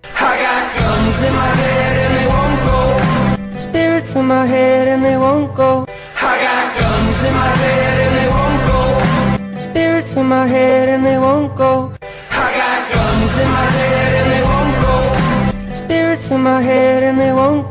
I got guns in my head and they won't go. Spirits in my head and they won't go. I got guns in my head and they won't go. Spirits in my head and they won't go. I got guns in my head and they won't go. Spirits in my head and they won't